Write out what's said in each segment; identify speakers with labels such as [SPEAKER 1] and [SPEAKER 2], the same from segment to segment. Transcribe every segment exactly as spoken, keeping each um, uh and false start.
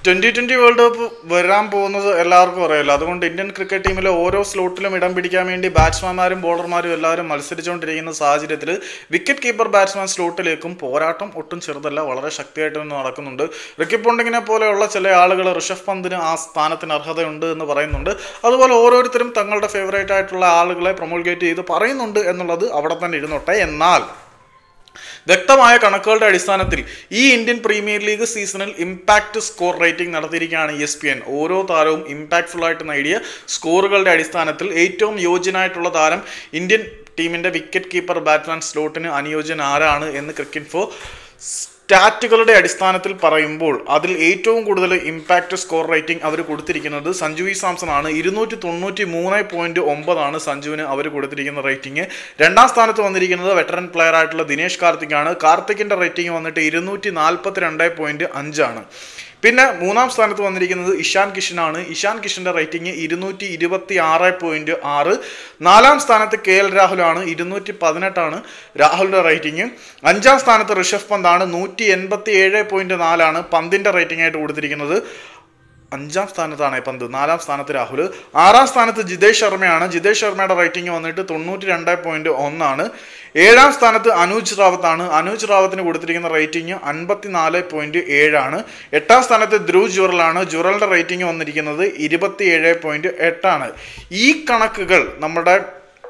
[SPEAKER 1] Twenty twenty world cup വരാൻ പോകുന്നത് എല്ലാവർക്കും അറിയാലോ. അതുകൊണ്ട് ഇന്ത്യൻ ക്രിക്കറ്റ് ടീമിലെ ഓരോ സ്ലോട്ടിലും ഇടം പിടിക്കാൻ വേണ്ടി ബാറ്റ്സ്മാൻമാരും ബോളർമാരും എല്ലാവരും മത്സരിച്ചുകൊണ്ടിരിക്കുന്ന സാഹചര്യത്തിൽ വിക്കറ്റ് കീപ്പർ ബാറ്റ്സ്മാൻ സ്ലോട്ടിലേക്കും പോരാട്ടം ഒട്ടും ചെറുതല്ല, വളരെ ശക്തിയായിട്ട് തന്നെ നടക്കുന്നുണ്ട്. റിക്കി പോണ്ടിങ്ങിനെ പോലെയുള്ള ചില ആളുകൾ ഋഷഭ് പന്തിന് ആ സ്ഥാനത്തിന് അർഹതയുണ്ട് എന്ന് പറയുന്നുണ്ട്. അതുപോലെ ഓരോരുത്തരും തങ്ങളുടെ ഫേവറേറ്റ് ആയിട്ടുള്ള ആളുകളെ പ്രൊമോൾഗേറ്റ് ചെയ്ത് പറയുന്നുണ്ട് എന്നുള്ളത് അവിടെ തന്നെ ഇരുന്നോട്ടെ. എന്നാൽ വ്യക്തമായ കണക്കുകളുടെ അടിസ്ഥാനത്തിൽ ഈ ഇന്ത്യൻ പ്രീമിയർ ലീഗ് സീസണിൽ ഇമ്പാക്റ്റ് സ്കോർ റേറ്റിംഗ് നടത്തിയിരിക്കുകയാണ് ഇ എസ് പി എൻ. ഓരോ താരവും ഇമ്പാക്റ്റ്ഫുൾ ആയിട്ട് നേടിയ സ്കോറുകളുടെ അടിസ്ഥാനത്തിൽ ഏറ്റവും യോജ്യനായിട്ടുള്ള താരം ഇന്ത്യൻ ടീമിന്റെ വിക്കറ്റ് കീപ്പർ ബാറ്റ്സ്മാൻ സ്ലോട്ടിന് അനുയോജ്യൻ ആരാണ് എന്ന് ക്രിക്കിൻഫോ സ്റ്റാറ്റുകളുടെ അടിസ്ഥാനത്തിൽ പറയുമ്പോൾ അതിൽ ഏറ്റവും കൂടുതൽ ഇമ്പാക്റ്റ് സ്കോർ റേറ്റിംഗ് അവർ കൊടുത്തിരിക്കുന്നത് സഞ്ജു വി സാംസൺ ആണ്. ഇരുന്നൂറ്റി തൊണ്ണൂറ്റി മൂന്ന് പോയിന്റ് ഒമ്പതാണ് സഞ്ജുവിന് അവർ കൊടുത്തിരിക്കുന്ന റേറ്റിംഗ്. രണ്ടാം സ്ഥാനത്ത് വന്നിരിക്കുന്നത് വെറ്ററൻ പ്ലെയർ ആയിട്ടുള്ള ദിനേശ് കാർത്തിക് ആണ്. കാർത്തിക്കിന്റെ റേറ്റിംഗ് വന്നിട്ട് ഇരുന്നൂറ്റി നാൽപ്പത്തി രണ്ട് പോയിന്റ് അഞ്ചാണ്. പിന്നെ മൂന്നാം സ്ഥാനത്ത് വന്നിരിക്കുന്നത് ഇഷാൻ കിഷനാണ്. ഇഷാൻ കിഷന്റെ റേറ്റിംഗ് ഇരുന്നൂറ്റി ഇരുപത്തി ആറ് പോയിന്റ് ആറ്. നാലാം സ്ഥാനത്ത് കെ എൽ രാഹുലാണ്, ഇരുന്നൂറ്റി പതിനെട്ടാണ് രാഹുലിന്റെ റേറ്റിംഗ്. അഞ്ചാം സ്ഥാനത്ത് ഋഷഭ് പന്താണ്, നൂറ്റി എൺപത്തി ഏഴ് പോയിന്റ് നാലാണ് പന്തിന്റെ റേറ്റിംഗ് ആയിട്ട് കൊടുത്തിരിക്കുന്നത്. അഞ്ചാം സ്ഥാനത്താണ് പന്ത്, നാലാം സ്ഥാനത്ത് രാഹുൽ. ആറാം സ്ഥാനത്ത് ജിതേഷ് ശർമ്മയാണ്. ജിതേഷ് ശർമ്മയുടെ റേറ്റിംഗ് വന്നിട്ട് തൊണ്ണൂറ്റി രണ്ട് പോയിന്റ് ഒന്നാണ്. ഏഴാം സ്ഥാനത്ത് അനൂജ് റാവത്താണ്. അനൂജ് റാവത്തിന് കൊടുത്തിരിക്കുന്ന റേറ്റിംഗ് അൻപത്തിനാല് പോയിന്റ് ഏഴാണ്. എട്ടാം സ്ഥാനത്ത് ധ്രുവ് ജുറലാണ്. ജുറലിന്റെ റേറ്റിംഗ് വന്നിരിക്കുന്നത് ഇരുപത്തി ഏഴ് പോയിന്റ് എട്ടാണ്. ഈ കണക്കുകൾ നമ്മുടെ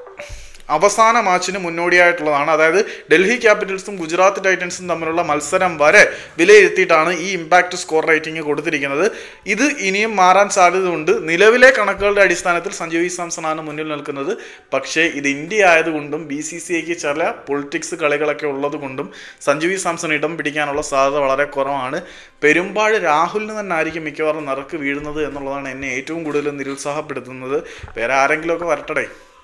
[SPEAKER 1] അവസാന മാച്ചിന് മുന്നോടിയായിട്ടുള്ളതാണ്. അതായത് ഡൽഹി ക്യാപിറ്റൽസും ഗുജറാത്ത് ടൈറ്റൻസും തമ്മിലുള്ള മത്സരം വരെ വിലയിരുത്തിയിട്ടാണ് ഈ ഇമ്പാക്റ്റ് സ്കോർ റേറ്റിംഗ് കൊടുത്തിരിക്കുന്നത്. ഇത് ഇനിയും മാറാൻ സാധ്യതയുണ്ട്. നിലവിലെ കണക്കുകളുടെ അടിസ്ഥാനത്തിൽ സഞ്ജു വി സാംസൺ ആണ് മുന്നിൽ നിൽക്കുന്നത്. പക്ഷേ ഇത് ഇന്ത്യ ആയതുകൊണ്ടും ബി സി സി ഐക്ക് ചില പൊളിറ്റിക്സ് കളികളൊക്കെ ഉള്ളത് കൊണ്ടും സഞ്ജു വി സാംസൺ ഇടം പിടിക്കാനുള്ള സാധ്യത വളരെ കുറവാണ്. പെരുമ്പാട് രാഹുലിന് തന്നെ ആയിരിക്കും മിക്കവാറും നറുക്ക് വീഴുന്നത് എന്നുള്ളതാണ് എന്നെ ഏറ്റവും കൂടുതൽ നിരുത്സാഹപ്പെടുത്തുന്നത്. വേറെ ആരെങ്കിലുമൊക്കെ വരട്ടെ.